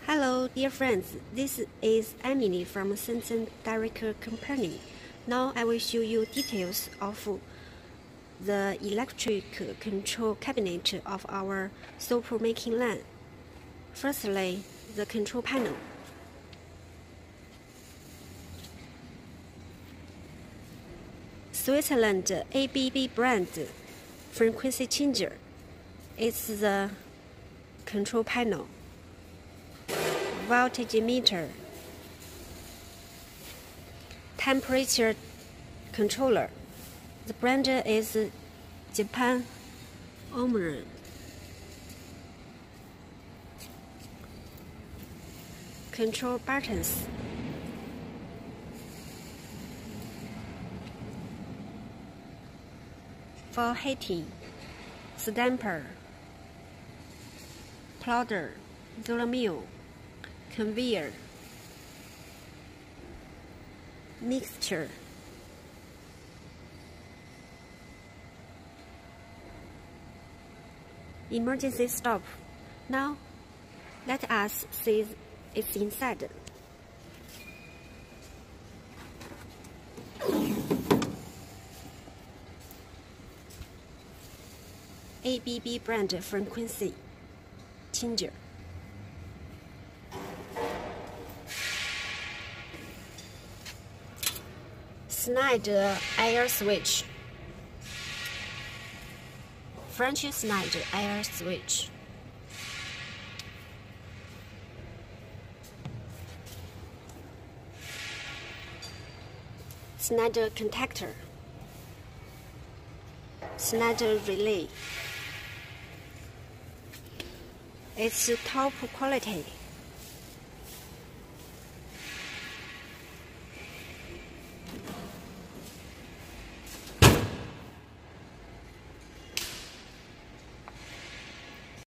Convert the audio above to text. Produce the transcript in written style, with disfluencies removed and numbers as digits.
Hello, dear friends. This is Emily from Switzerland ABB company. Now I will show you details of the electric control cabinet of our soap making line. Firstly, the control panel. Switzerland ABB brand frequency changer. It's the control panel. Voltage meter, temperature controller. The brand is Japan Omron. Control buttons. For heating, stamper, plotter, mill, conveyor, mixture, emergency stop. Now, let us see it's inside. ABB brand frequency changer. Schneider air switch. French Schneider air switch. Schneider contactor. Schneider relay. It's top quality.